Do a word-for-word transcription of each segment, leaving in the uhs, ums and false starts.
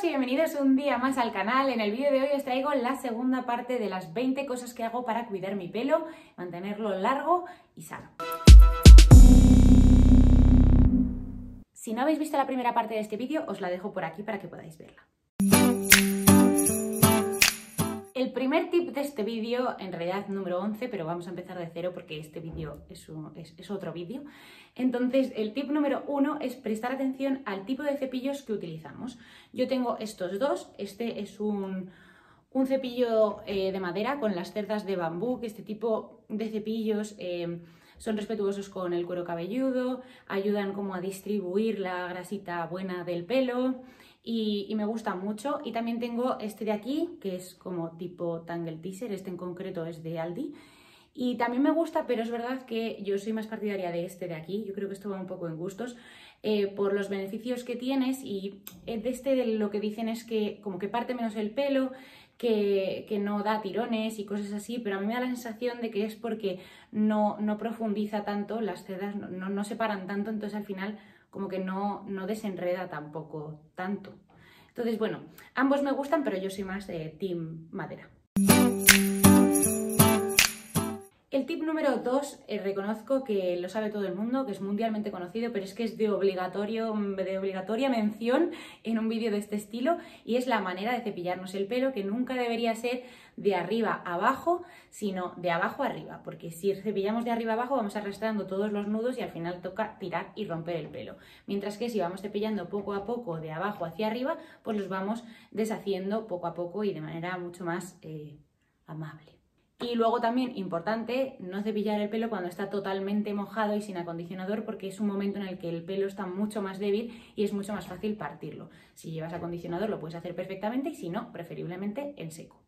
y bienvenidos un día más al canal. En el vídeo de hoy os traigo la segunda parte de las veinte cosas que hago para cuidar mi pelo, mantenerlo largo y sano. Si no habéis visto la primera parte de este vídeo, os la dejo por aquí para que podáis verla. El primer tip de este vídeo, en realidad número once, pero vamos a empezar de cero porque este vídeo es, es, es otro vídeo. Entonces, el tip número uno es prestar atención al tipo de cepillos que utilizamos. Yo tengo estos dos. Este es un, un cepillo eh, de madera con las cerdas de bambú, que este tipo de cepillos eh, son respetuosos con el cuero cabelludo, ayudan como a distribuir la grasita buena del pelo. Y, y me gusta mucho. Y también tengo este de aquí, que es como tipo Tangle Teaser, este en concreto es de Aldi. Y también me gusta, pero es verdad que yo soy más partidaria de este de aquí. Yo creo que esto va un poco en gustos, eh, por los beneficios que tienes. Y de este de lo que dicen es que como que parte menos el pelo, que, que no da tirones y cosas así, pero a mí me da la sensación de que es porque no, no profundiza tanto, las cerdas no, no, no separan tanto, entonces al final como que no, no desenreda tampoco tanto. Entonces, bueno, ambos me gustan, pero yo soy más de team madera. El tip número dos, eh, reconozco que lo sabe todo el mundo, que es mundialmente conocido, pero es que es de, obligatorio, de obligatoria mención en un vídeo de este estilo, y es la manera de cepillarnos el pelo, que nunca debería ser de arriba a abajo, sino de abajo a arriba, porque si cepillamos de arriba a abajo vamos arrastrando todos los nudos y al final toca tirar y romper el pelo. Mientras que si vamos cepillando poco a poco de abajo hacia arriba, pues los vamos deshaciendo poco a poco y de manera mucho más eh, amable. Y luego también, importante, no cepillar el pelo cuando está totalmente mojado y sin acondicionador, porque es un momento en el que el pelo está mucho más débil y es mucho más fácil partirlo. Si llevas acondicionador lo puedes hacer perfectamente y si no, preferiblemente en seco.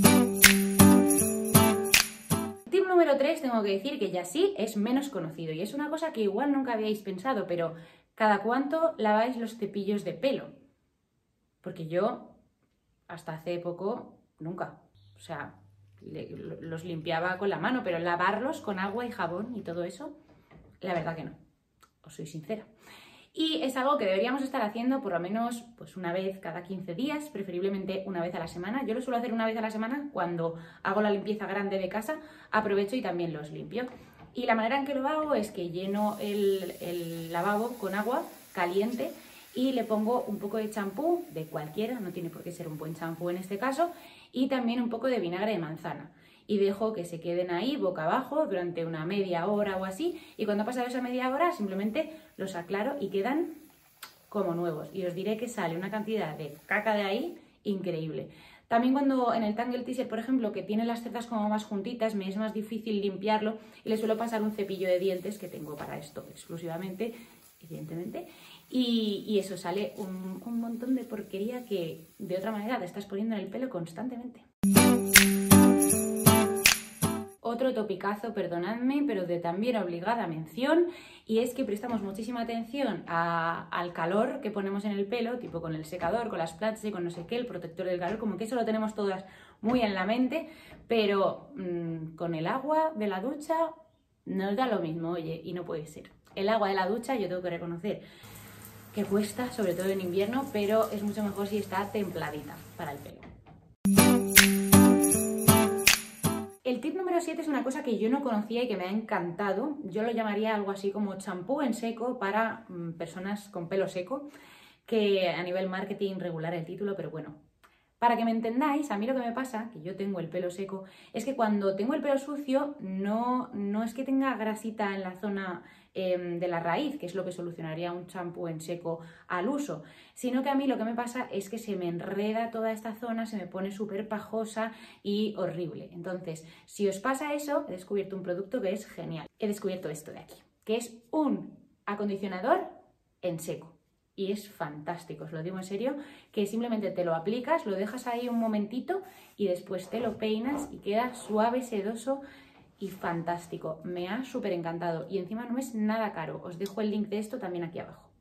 Tip número tres, tengo que decir que ya sí es menos conocido y es una cosa que igual nunca habíais pensado, pero ¿cada cuánto laváis los cepillos de pelo? Porque yo, hasta hace poco, nunca. O sea, los limpiaba con la mano, pero lavarlos con agua y jabón y todo eso, la verdad que no, os soy sincera. Y es algo que deberíamos estar haciendo por lo menos pues una vez cada quince días, preferiblemente una vez a la semana. Yo lo suelo hacer una vez a la semana cuando hago la limpieza grande de casa, aprovecho y también los limpio. Y la manera en que lo hago es que lleno el, el lavabo con agua caliente y le pongo un poco de champú, de cualquiera, no tiene por qué ser un buen champú en este caso, y también un poco de vinagre de manzana. Y dejo que se queden ahí boca abajo durante una media hora o así, y cuando ha pasado esa media hora simplemente los aclaro y quedan como nuevos. Y os diré que sale una cantidad de caca de ahí increíble. También cuando en el Tangle Teaser, por ejemplo, que tiene las cerdas como más juntitas, me es más difícil limpiarlo y le suelo pasar un cepillo de dientes que tengo para esto exclusivamente, evidentemente. Y, y eso, sale un, un montón de porquería que de otra manera te estás poniendo en el pelo constantemente. Otro topicazo, perdonadme, pero de también obligada mención, y es que prestamos muchísima atención a, al calor que ponemos en el pelo, tipo con el secador, con las planchas, con no sé qué, el protector del calor, como que eso lo tenemos todas muy en la mente, pero mmm, con el agua de la ducha nos da lo mismo, oye, y no puede ser. El agua de la ducha, yo tengo que reconocer que cuesta, sobre todo en invierno, pero es mucho mejor si está templadita para el pelo. El tip número siete es una cosa que yo no conocía y que me ha encantado. Yo lo llamaría algo así como champú en seco para mm, personas con pelo seco, que a nivel marketing regular el título, pero bueno. Para que me entendáis, a mí lo que me pasa, que yo tengo el pelo seco, es que cuando tengo el pelo sucio no, no es que tenga grasita en la zona eh, de la raíz, que es lo que solucionaría un champú en seco al uso, sino que a mí lo que me pasa es que se me enreda toda esta zona, se me pone súper pajosa y horrible. Entonces, si os pasa eso, he descubierto un producto que es genial. He descubierto esto de aquí, que es un acondicionador en seco. Y es fantástico, os lo digo en serio, que simplemente te lo aplicas, lo dejas ahí un momentito y después te lo peinas y queda suave, sedoso y fantástico. Me ha súper encantado y encima no es nada caro. Os dejo el link de esto también aquí abajo.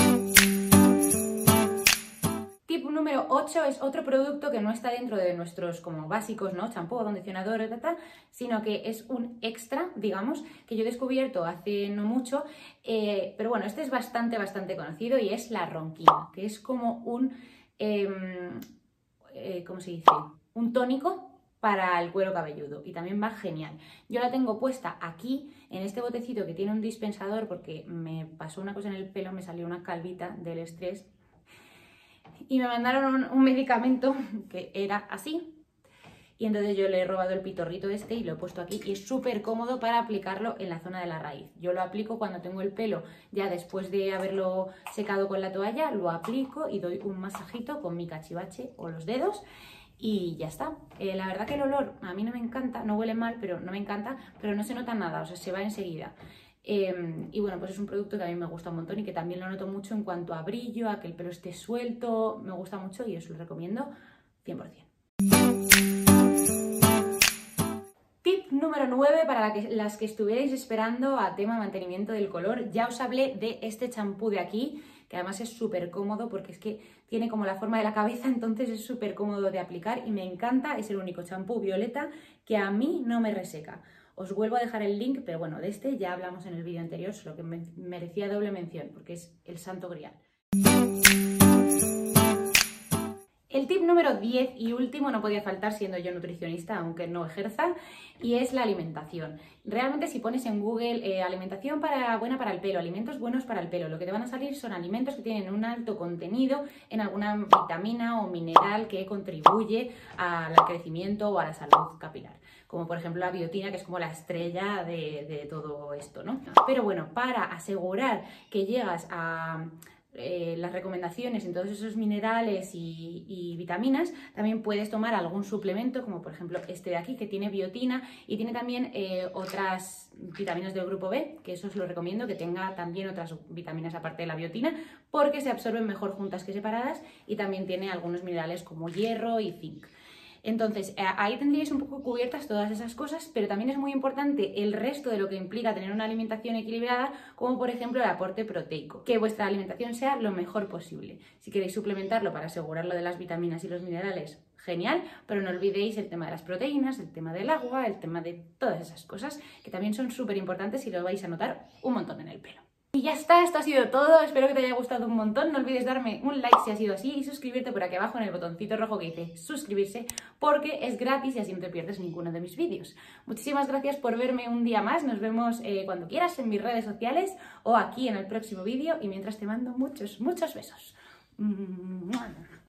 Tip número ocho es otro producto que no está dentro de nuestros como básicos, ¿no? Champú, acondicionador, etcétera, sino que es un extra, digamos, que yo he descubierto hace no mucho, eh, pero bueno, este es bastante, bastante conocido y es la ronquina, que es como un eh, eh, ¿cómo se dice? Un tónico para el cuero cabelludo y también va genial. Yo la tengo puesta aquí en este botecito que tiene un dispensador porque me pasó una cosa en el pelo, me salió una calvita del estrés y me mandaron un, un medicamento que era así. Y entonces yo le he robado el pitorrito este y lo he puesto aquí y es súper cómodo para aplicarlo en la zona de la raíz. Yo lo aplico cuando tengo el pelo, ya después de haberlo secado con la toalla, lo aplico y doy un masajito con mi cachivache o los dedos y ya está. Eh, la verdad que el olor a mí no me encanta, no huele mal, pero no me encanta, pero no se nota nada, o sea, se va enseguida. Eh, y bueno, pues es un producto que a mí me gusta un montón y que también lo noto mucho en cuanto a brillo, a que el pelo esté suelto, me gusta mucho y os lo recomiendo cien por cien. Tip número nueve para la que, las que estuvierais esperando a tema mantenimiento del color. Ya os hablé de este champú de aquí, que además es súper cómodo porque es que tiene como la forma de la cabeza, entonces es súper cómodo de aplicar y me encanta. Es el único champú violeta que a mí no me reseca. Os vuelvo a dejar el link, pero bueno, de este ya hablamos en el vídeo anterior, solo que me merecía doble mención porque es el santo grial. El tip número diez y último no podía faltar siendo yo nutricionista, aunque no ejerza, y es la alimentación. Realmente si pones en Google eh, alimentación para, buena para el pelo, alimentos buenos para el pelo, lo que te van a salir son alimentos que tienen un alto contenido en alguna vitamina o mineral que contribuye al crecimiento o a la salud capilar. Como por ejemplo la biotina, que es como la estrella de, de todo esto, ¿no? Pero bueno, para asegurar que llegas a... Eh, las recomendaciones en todos esos minerales y, y vitaminas, también puedes tomar algún suplemento, como por ejemplo este de aquí, que tiene biotina y tiene también eh, otras vitaminas del grupo B, que eso os lo recomiendo, que tenga también otras vitaminas aparte de la biotina, porque se absorben mejor juntas que separadas y también tiene algunos minerales como hierro y zinc. Entonces, ahí tendríais un poco cubiertas todas esas cosas, pero también es muy importante el resto de lo que implica tener una alimentación equilibrada, como por ejemplo el aporte proteico. Que vuestra alimentación sea lo mejor posible. Si queréis suplementarlo para asegurar lo de las vitaminas y los minerales, genial, pero no olvidéis el tema de las proteínas, el tema del agua, el tema de todas esas cosas, que también son súper importantes y lo vais a notar un montón en el pelo. Y ya está, esto ha sido todo, espero que te haya gustado un montón, no olvides darme un like si ha sido así y suscribirte por aquí abajo en el botoncito rojo que dice suscribirse porque es gratis y así no te pierdes ninguno de mis vídeos. Muchísimas gracias por verme un día más, nos vemos eh, cuando quieras en mis redes sociales o aquí en el próximo vídeo y mientras te mando muchos, muchos besos.